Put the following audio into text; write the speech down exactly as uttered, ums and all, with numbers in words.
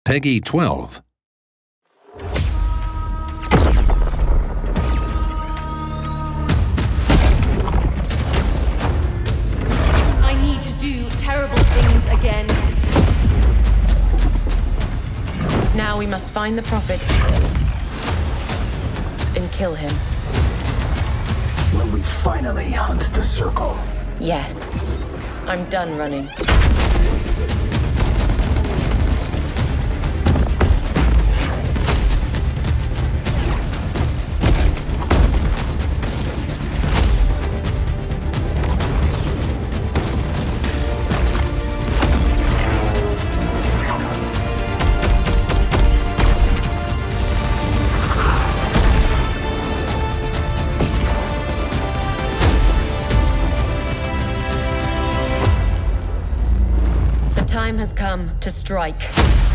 Peggy twelve. I need to do terrible things again. Now we must find the Prophet and kill him. Will we finally hunt the circle? Yes. I'm done running. The time has come to strike.